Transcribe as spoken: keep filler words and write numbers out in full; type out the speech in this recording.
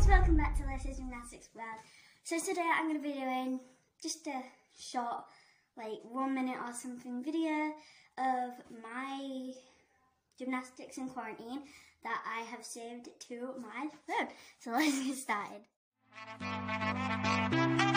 guys, welcome back to Lacies Gymnastics World. So today I'm going to be doing just a short, like one minute or something video of my gymnastics in quarantine that I have saved to my phone. So let's get started.